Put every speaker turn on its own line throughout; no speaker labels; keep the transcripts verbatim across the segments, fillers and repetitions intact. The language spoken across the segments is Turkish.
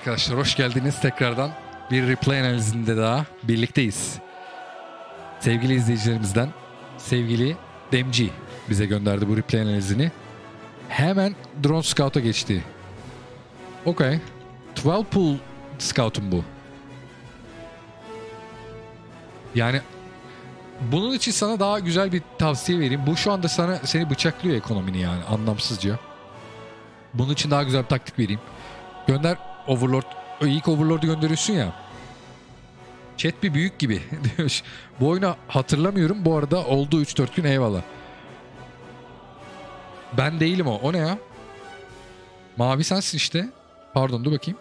Arkadaşlar hoş geldiniz tekrardan. Bir replay analizinde daha birlikteyiz. Sevgili izleyicilerimizden sevgili Demci bize gönderdi bu replay analizini. Hemen Drone Scout'a geçti. Okay. on iki pool Scout'um bu. Yani bunun için sana daha güzel bir tavsiye vereyim. Bu şu anda sana seni bıçaklıyor ekonomini yani anlamsızca. Bunun için daha güzel bir taktik vereyim. Gönder Overlord. İlk Overlord'u gönderiyorsun ya. Chat bir büyük gibi. Bu oyunu hatırlamıyorum. Bu arada oldu üç dört gün, eyvallah. Ben değilim o. O ne ya? Mavi sensin işte. Pardon, dur bakayım.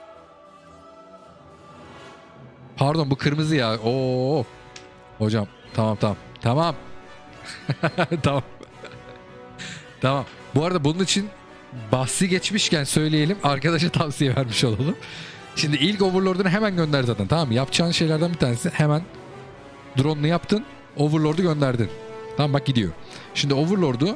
Pardon, bu kırmızı ya. Oo. Hocam tamam tamam. Tamam. Tamam. Tamam. Bu arada bunun için bahsi geçmişken söyleyelim. Arkadaşa tavsiye vermiş olalım. Şimdi ilk Overlord'unu hemen gönder zaten, tamam mı? Yapacağın şeylerden bir tanesi hemen drone'unu yaptın. Overlord'u gönderdin. Tamam, bak gidiyor. Şimdi Overlord'u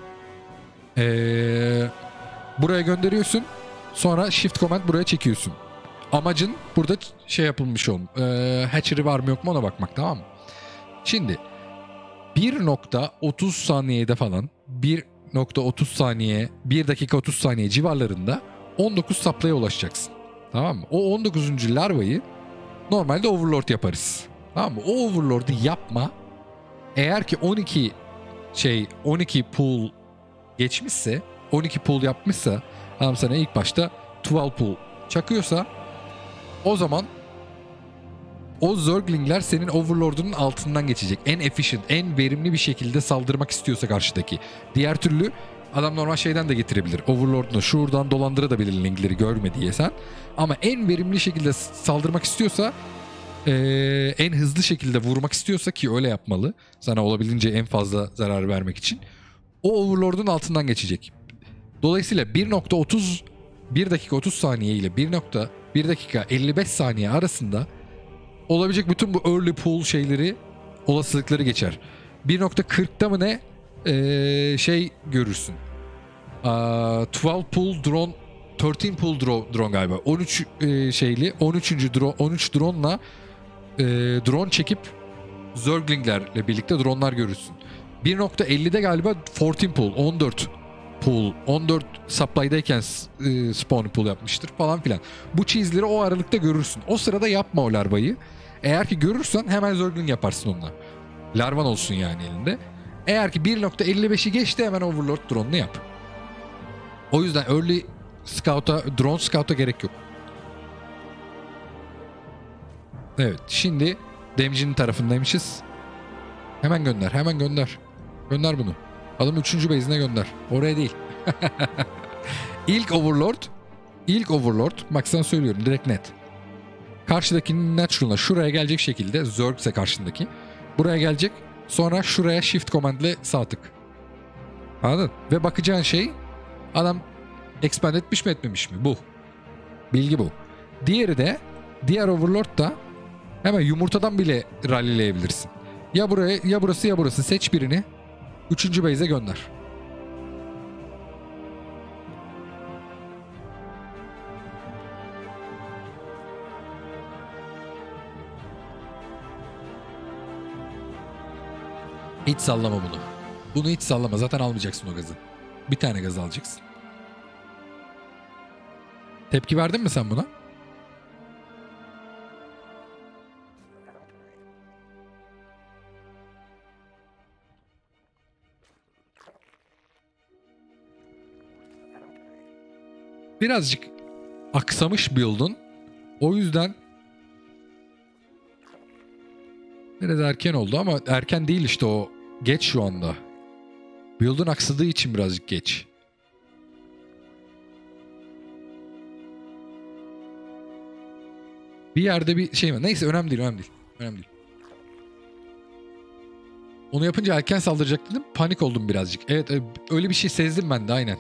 ee, buraya gönderiyorsun. Sonra Shift Command buraya çekiyorsun. Amacın burada şey yapılmış olun. Ee, hatchery var mı yok mu ona bakmak, tamam mı? Şimdi bir nokta otuz saniyede falan bir nokta otuz saniye, bir dakika otuz saniye civarlarında on dokuz supply'a ulaşacaksın. Tamam mı? O on dokuzuncu larvayı normalde Overlord yaparız. Tamam mı? O Overlord'u yapma. Eğer ki on iki şey on iki pool geçmişse, on iki pool yapmışsa, adam sana ilk başta on iki pool çakıyorsa, o zaman o Zerglingler senin Overlord'unun altından geçecek. En efficient, en verimli bir şekilde saldırmak istiyorsa karşıdaki. Diğer türlü adam normal şeyden de getirebilir. Overlord'unu şuradan dolandırabilir linkleri görme diye sen. Ama en verimli şekilde saldırmak istiyorsa, ee, en hızlı şekilde vurmak istiyorsa, ki öyle yapmalı. Sana olabildiğince en fazla zarar vermek için. O Overlord'un altından geçecek. Dolayısıyla bir nokta otuz bir dakika otuz saniye ile bir dakika elli beş saniye arasında olabilecek bütün bu early pool şeyleri, olasılıkları geçer. bir nokta kırkta mı ne ee, şey görürsün. Aa, on iki pool drone, on üç pool drone, drone galiba. on üç e, şeyli on üçüncü drone, on üç drone'la e, drone çekip Zerglinglerle birlikte drone'lar görürsün. bir nokta ellide galiba on dört pool, on dört pool, on dört supply'dayken e, spawn pool yapmıştır falan filan. Bu cheese'leri o aralıkta görürsün. O sırada yapma o larvayı. Eğer ki görürsen hemen Zergling yaparsın onunla. Larvan olsun yani elinde. Eğer ki bir nokta elli beşi geçti, hemen Overlord drone'unu yap. O yüzden early scout'a, drone scout'a gerek yok. Evet, şimdi Demci'nin tarafındaymışız. Hemen gönder, hemen gönder. Gönder bunu. Adam üçüncü base'ine gönder. Oraya değil. İlk Overlord, ilk Overlord, bak sana söylüyorum direkt net. Karşıdakinin natural'ına şuraya gelecek şekilde, Zerg ise karşındaki. Buraya gelecek. Sonra şuraya Shift Command ile sağ tık. Anladın? Ve bakacağın şey, adam expand etmiş mi etmemiş mi? Bu. Bilgi bu. Diğeri de, diğer Overlord da hemen yumurtadan bile rallyleyebilirsin. Ya buraya, ya burası ya burası. Seç birini. Üçüncü base'e gönder. Hiç sallama bunu. Bunu hiç sallama. Zaten almayacaksın o gazı. Bir tane gaz alacaksın. Tepki verdin mi sen buna? Birazcık aksamış build'un. O yüzden biraz erken oldu ama erken değil işte o. Geç şu anda. Build'un aksadığı için birazcık geç. Bir yerde bir şey var. Neyse, önemli değil, önemli değil. Önemli değil. Onu yapınca erken saldıracak dedim. Panik oldum birazcık. Evet, öyle bir şey sezdim ben de, aynen.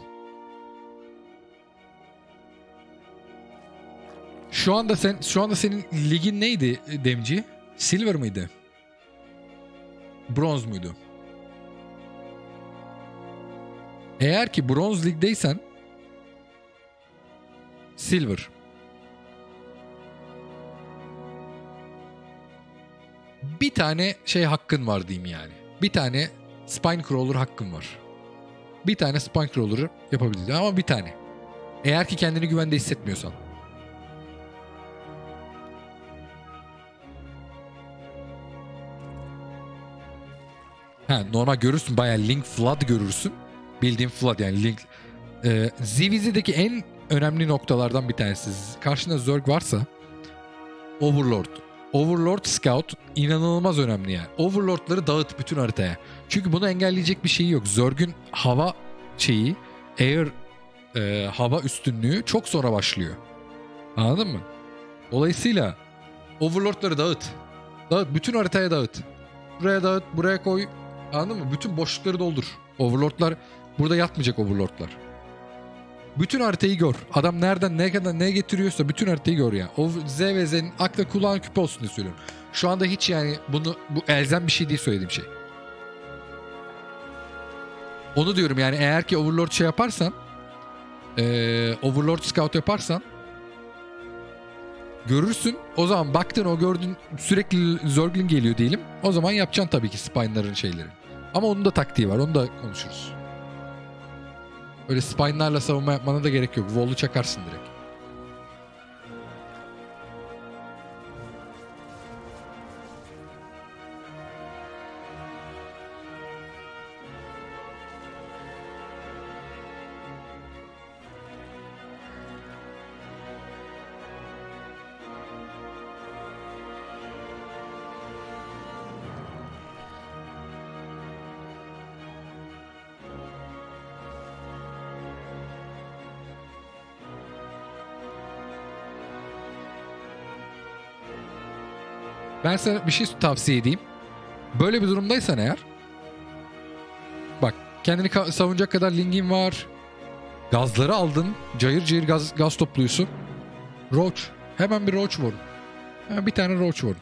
Şu anda sen şu anda senin ligin neydi Demci? Silver mıydı? Bronz muydu? Eğer ki Bronz Lig'deysen Silver. bir tane şey hakkın var diyeyim yani. Bir tane Spine Crawler hakkın var. Bir tane Spine Crawler'ı yapabilirsin ama bir tane. Eğer ki kendini güvende hissetmiyorsan. Ha, normal görürsün, bayağı Link Flood görürsün. Bildiğin Flood yani Link. Ee, Ziviz'deki en önemli noktalardan bir tanesi. Karşında Zerg varsa Overlord. Overlord Scout inanılmaz önemli yani. Overlord'ları dağıt bütün haritaya. Çünkü bunu engelleyecek bir şeyi yok. Zerg'ün hava şeyi, air e, hava üstünlüğü çok sonra başlıyor. Anladın mı? Dolayısıyla Overlord'ları dağıt. Dağıt. Bütün haritaya dağıt. Buraya dağıt, buraya koy. Anladın mı? Bütün boşlukları doldur. Overlord'lar burada yatmayacak, Overlord'lar. Bütün haritayı gör. Adam nereden ne kadar ne getiriyorsa bütün haritayı gör ya. O Z ve Z'nin akla kulağın küpe olsun diye söylüyorum. Şu anda hiç yani bunu bu elzem bir şey değil söylediğim şey. Onu diyorum yani, eğer ki Overlord şey yaparsan ee, Overlord Scout yaparsan görürsün. O zaman baktın, o gördün sürekli Zergling geliyor diyelim. O zaman yapacaksın tabii ki Spine'ların şeyleri. Ama onun da taktiği var. Onu da konuşuruz. Öyle Spine'larla savunma yapmana da gerek yok. Wall'u çakarsın direkt. Ben sana bir şey tavsiye edeyim. Böyle bir durumdaysan eğer, bak kendini ka- savunacak kadar lingin var. Gazları aldın. Cayır cayır gaz, gaz topluyorsun. Roach. Hemen bir Roach vurun. Hemen bir tane Roach vurun.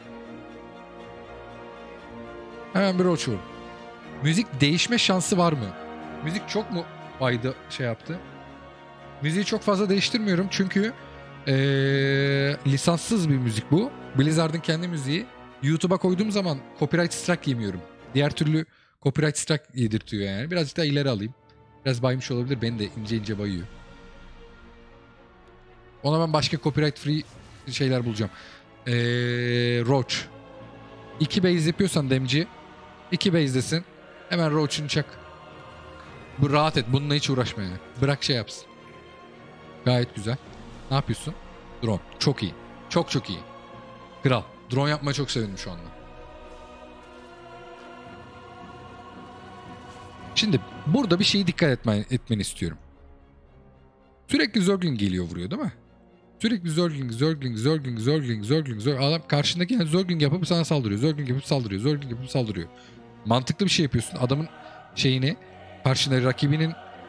Hemen bir Roach vurun. Müzik değişme şansı var mı? Müzik çok mu fayda şey yaptı? Müziği çok fazla değiştirmiyorum çünkü ee, lisanssız bir müzik bu. Blizzard'ın kendi müziği. YouTube'a koyduğum zaman copyright strike yemiyorum. Diğer türlü copyright strike yedirtiyor yani. Birazcık daha ileri alayım. Biraz baymış olabilir. Beni de ince ince bayıyor. Ona ben başka copyright free şeyler bulacağım. Ee, Roach. İki base yapıyorsan demci. İki base'desin. Hemen Roach'unu çak. Bu rahat et. Bununla hiç uğraşma yani. Bırak şey yapsın. Gayet güzel. Ne yapıyorsun? Drone. Çok iyi. Çok çok iyi. Kral. Drone yapmaya çok sevindim şu anda. Şimdi burada bir şeyi dikkat etmen, etmeni istiyorum. Sürekli Zergling geliyor vuruyor değil mi? Sürekli Zergling, Zergling, Zergling, Zergling, Zergling, Zergling. Adam karşındaki yani Zergling yapıp sana saldırıyor. Zergling yapıp saldırıyor. Zergling yapıp saldırıyor. Mantıklı bir şey yapıyorsun. Adamın şeyini, karşında rakibinin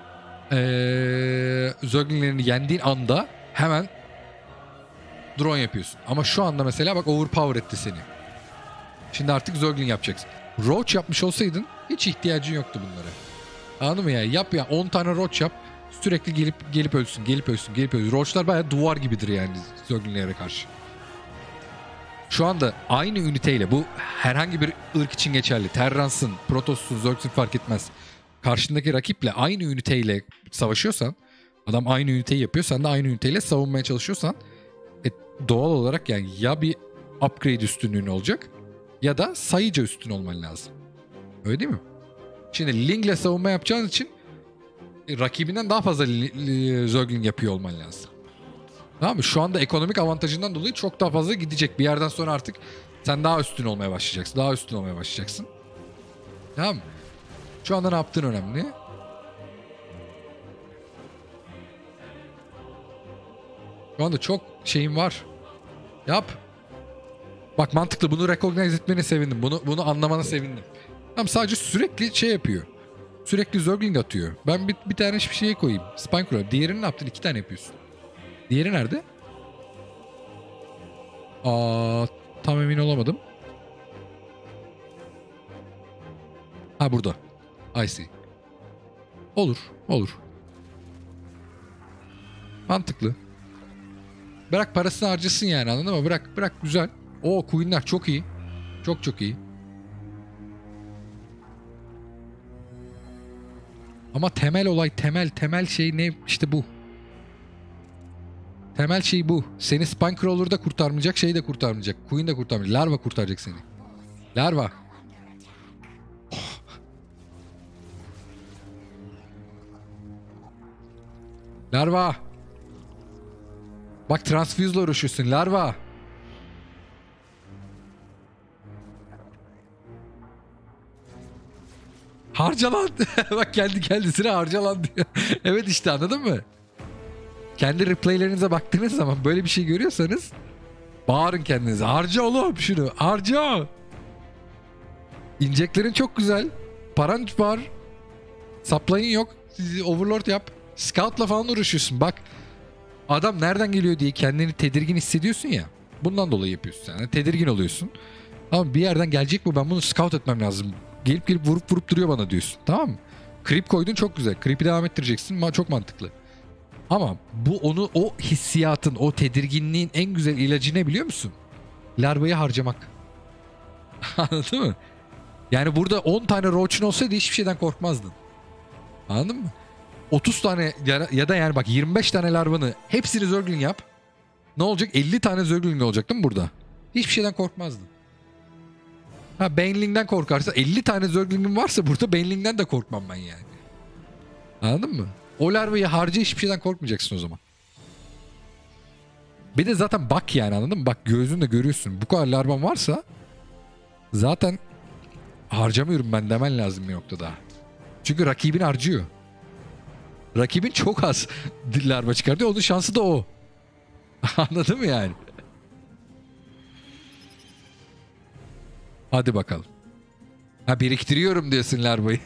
ee, Zerglinglerini yendiğin anda hemen drone yapıyorsun. Ama şu anda mesela bak overpower etti seni. Şimdi artık Zergling yapacaksın. Roach yapmış olsaydın hiç ihtiyacın yoktu bunlara. Anladın mı ya? Yap ya, on tane Roach yap. Sürekli gelip gelip ölsün, gelip ölsün, gelip ölsün. Roach'lar bayağı duvar gibidir yani Zerglinglere karşı. Şu anda aynı üniteyle, bu herhangi bir ırk için geçerli. Terrans'ın, Protos'un, Zerg'sin fark etmez. Karşındaki rakiple aynı üniteyle savaşıyorsan, adam aynı üniteyi yapıyor, sen de aynı üniteyle savunmaya çalışıyorsan, e, doğal olarak yani ya bir upgrade üstünlüğün olacak ya da sayıca üstün olman lazım. Öyle değil mi? Şimdi Ling'le savunma yapacağın için e, rakibinden daha fazla Zergling yapıyor olman lazım. Tamam mı? Şu anda ekonomik avantajından dolayı çok daha fazla gidecek. Bir yerden sonra artık sen daha üstün olmaya başlayacaksın. Daha üstün olmaya başlayacaksın. Tamam mı? Şu anda ne yaptığın önemli. Şu anda çok şeyim var. Yap. Bak mantıklı, bunu recognize etmene sevindim. Bunu bunu anlamana sevindim. Tamam, sadece sürekli şey yapıyor. Sürekli Zergling atıyor. Ben bir, bir tane hiçbir şeye koyayım. Spine Crawler. Diğerini ne yaptın? İki tane yapıyorsun. Diğeri nerede? Aa, tam emin olamadım. Ha, burada. I see. Olur. Olur. Mantıklı. Bırak parasını harcasın yani, anladın mı? Bırak bırak, güzel. Oo, Queen'ler çok iyi. Çok çok iyi. Ama temel olay, temel temel şey ne? İşte bu. Temel şey bu. Seni Spinecrawler'da kurtarmayacak, şey de kurtarmayacak. Queen de kurtarmayacak. Larva kurtaracak seni. Larva. Oh. Larva. Bak transfuse'la uğraşıyorsun. Larva. Harca lan. Bak geldi geldi sıra harca lan diyor. Evet işte anladın mı? Kendi replaylerinize baktığınız zaman böyle bir şey görüyorsanız bağırın kendinize. Harca oğlum şunu. Harca. İnjeklerin çok güzel. Paran var. Supply'ın yok. Overlord yap. Scout'la falan uğraşıyorsun. Bak adam nereden geliyor diye kendini tedirgin hissediyorsun ya. Bundan dolayı yapıyorsun. Yani tedirgin oluyorsun. Ama bir yerden gelecek bu. Ben bunu scout etmem lazım. Gelip gelip vurup vurup duruyor bana diyorsun. Tamam mı? Creep koydun çok güzel. Creep'i devam ettireceksin. Ma çok mantıklı. Ama bu onu o hissiyatın, o tedirginliğin en güzel ilacı ne biliyor musun? Larvayı harcamak. Anladın mı? Yani burada on tane roach'un olsaydı hiçbir şeyden korkmazdın. Anladın mı? otuz tane ya, ya da yani bak yirmi beş tane larvanı hepsini zergling yap. Ne olacak? elli tane zergling olacak değil mi burada? Hiçbir şeyden korkmazdın. Ha Baneling'den korkarsa elli tane zergling'in varsa burada Baneling'den de korkmam ben yani. Anladın mı? O larvayı harca hiçbir şeyden korkmayacaksın o zaman. Bir de zaten bak yani anladın mı? Bak gözünle görüyorsun. Bu kadar larvan varsa zaten harcamıyorum ben demen lazım bir noktada. Çünkü rakibin harcıyor. Rakibin çok az larva çıkartıyor. Onun şansı da o. Anladın mı yani? Hadi bakalım. Ha biriktiriyorum diyorsun larvayı.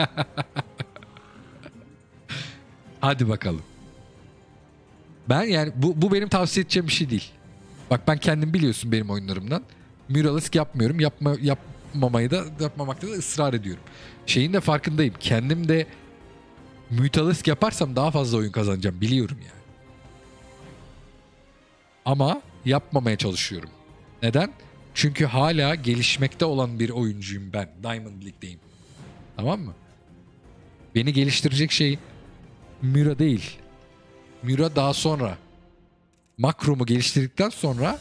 Hadi bakalım. Ben yani bu, bu benim tavsiye edeceğim bir şey değil. Bak ben kendim biliyorsun benim oyunlarımdan. Muralisk yapmıyorum. Yapma, yapmamayı da yapmamakta da ısrar ediyorum. Şeyin de farkındayım. Kendim de Mutalisk yaparsam daha fazla oyun kazanacağım. Biliyorum yani. Ama yapmamaya çalışıyorum. Neden? Çünkü hala gelişmekte olan bir oyuncuyum ben. Diamond League'deyim. Tamam mı? Beni geliştirecek şey Mura değil. Mura daha sonra. Makromu geliştirdikten sonra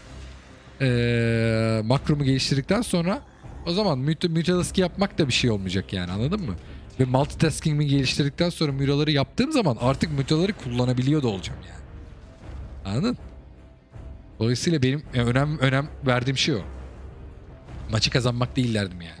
ee, makromu geliştirdikten sonra o zaman Mutalisk'i yapmak da bir şey olmayacak yani anladın mı? Ve multitasking'imi geliştirdikten sonra Mura'ları yaptığım zaman artık Muta'ları kullanabiliyor da olacağım yani. Anladın? Dolayısıyla benim önem önem verdiğim şey o. Maçı kazanmak değil derdim yani.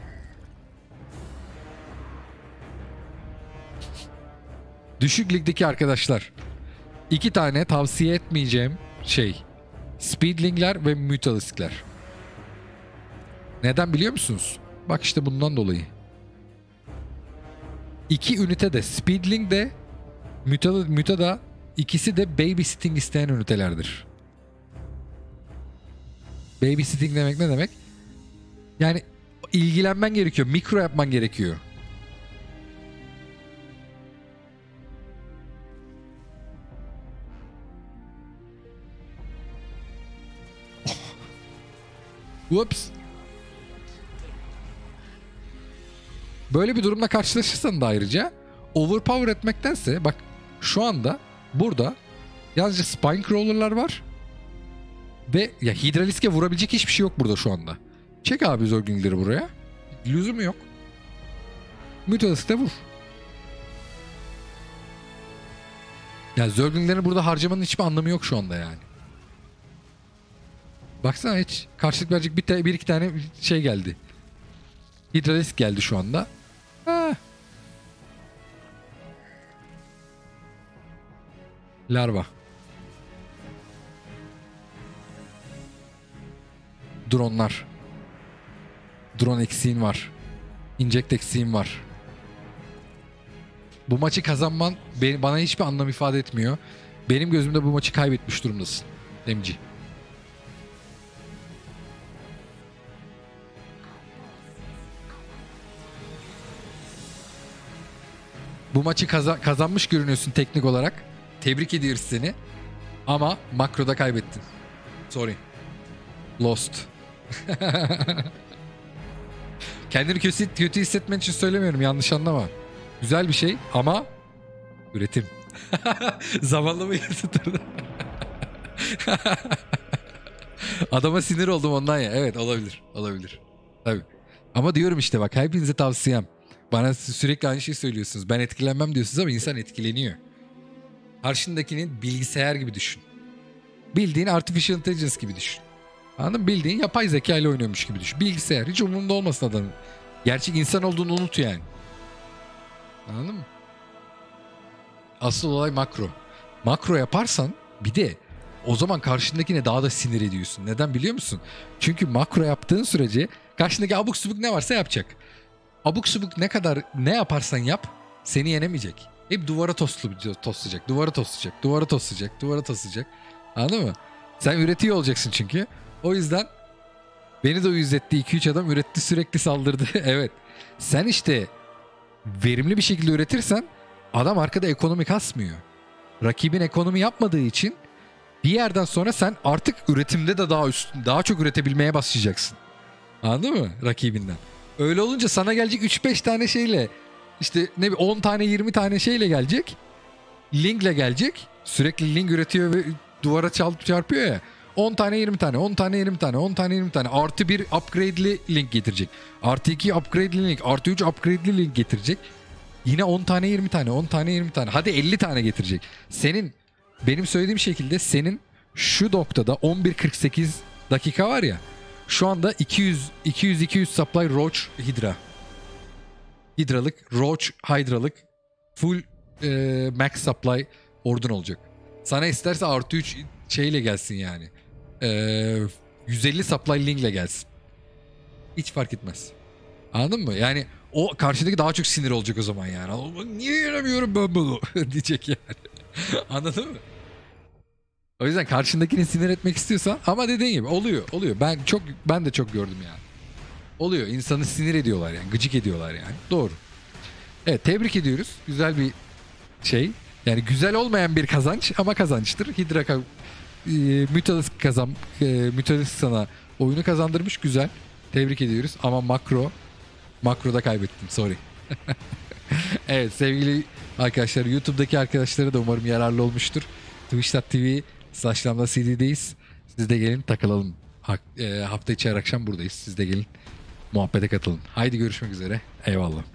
Düşük ligdeki arkadaşlar. İki tane tavsiye etmeyeceğim şey. Speedling'ler ve Mutalisk'ler. Neden biliyor musunuz? Bak işte bundan dolayı. İki ünite de Speedling de Muta, Muta da ikisi de babysitting isteyen ünitelerdir. Babysitting demek ne demek? Yani ilgilenmen gerekiyor. Mikro yapman gerekiyor. Whoops. Böyle bir durumla karşılaşırsan da ayrıca overpower etmektense bak şu anda burada yalnızca Spinecrawler'lar var ve ya Hydralisk'e vurabilecek hiçbir şey yok burada şu anda. Çek abi Zergling'leri buraya. Lüzumu yok. Mutalisk'te vur. Ya Zergling'lerini burada harcamanın hiçbir anlamı yok şu anda yani. Baksana hiç karşılık verecek bir, bir iki tane şey geldi. Hydralisk geldi şu anda. Ha. Larva. Dronlar. Drone eksiğin var. Inject eksiğin var. Bu maçı kazanman bana hiçbir anlam ifade etmiyor. Benim gözümde bu maçı kaybetmiş durumdasın. Demci. Bu maçı kaza- kazanmış görünüyorsun teknik olarak. Tebrik ediyoruz seni. Ama makroda kaybettin. Sorry. Lost. Kendini kötü, kötü hissetmen için söylemiyorum, yanlış anlama. Güzel bir şey ama üretim. Zamanlama yansıtırdı. Adama sinir oldum ondan ya. Evet, olabilir. Olabilir. Tabii. Ama diyorum işte bak, hepinize tavsiyem. Bana sürekli aynı şeyi söylüyorsunuz. Ben etkilenmem diyorsunuz ama insan etkileniyor. Karşındakinin bilgisayar gibi düşün. Bildiğin artificial intelligence gibi düşün. Anladın mı? Bildiğin yapay zeka ile oynuyormuş gibi düşün. Bilgisayar. Hiç umurunda olmasın adamın. Gerçek insan olduğunu unut yani. Anladın mı? Asıl olay makro. Makro yaparsan bir de o zaman karşındakine daha da sinir ediyorsun. Neden biliyor musun? Çünkü makro yaptığın sürece karşındaki abuk subuk ne varsa yapacak. Abuk subuk ne kadar ne yaparsan yap seni yenemeyecek. Hep duvara toslu, toslayacak, duvara toslayacak, duvara toslayacak, duvara toslayacak. Anladın mı? Sen üretiyor olacaksın çünkü. O yüzden beni de uyuz etti, iki üç adam üretti, sürekli saldırdı. Evet. Sen işte verimli bir şekilde üretirsen adam arkada ekonomi kasmıyor. Rakibin ekonomi yapmadığı için bir yerden sonra sen artık üretimde de daha üst, daha çok üretebilmeye başlayacaksın. Anladın mı? Rakibinden. Öyle olunca sana gelecek üç beş tane şeyle, işte ne bir on tane yirmi tane şeyle gelecek. Linkle gelecek. Sürekli link üretiyor ve duvara çarpıyor ya. on tane yirmi tane, on tane yirmi tane, on tane yirmi tane. Artı bir upgrade'li link getirecek. Artı iki upgrade'li link, artı üç upgrade'li link getirecek. Yine on tane yirmi tane, on tane yirmi tane. Hadi elli tane getirecek. Senin, benim söylediğim şekilde senin şu noktada on bir kırk sekiz dakika var ya. Şu anda iki yüz iki yüz iki yüz supply Roach Hydra. Hidralık, Roach Hydra'lık full e, max supply ordun olacak. Sana isterse artı üç şeyle gelsin yani. E, yüz elli supply linkle gelsin. Hiç fark etmez. Anladın mı? Yani o karşıdaki daha çok sinir olacak o zaman yani. Niye yenemiyorum ben bunu diyecek yani. Anladın mı? O yüzden karşındakini sinir etmek istiyorsan, ama dediğin gibi oluyor, oluyor. Ben çok ben de çok gördüm yani. Oluyor. İnsanı sinir ediyorlar yani, gıcık ediyorlar yani. Doğru. Evet, tebrik ediyoruz. Güzel bir şey. Yani güzel olmayan bir kazanç ama kazançtır. Hydra e, Mutalisk kazan e, Mutalisk sana oyunu kazandırmış, güzel. Tebrik ediyoruz ama makro makroda kaybettim, sorry. Evet sevgili arkadaşlar, YouTube'daki arkadaşlara da umarım yararlı olmuştur. Twitch nokta tv slash lambda C D'deyiz. Siz de gelin takılalım. Ha, e, hafta içi her akşam buradayız. Siz de gelin muhabbete katılın. Haydi görüşmek üzere. Eyvallah.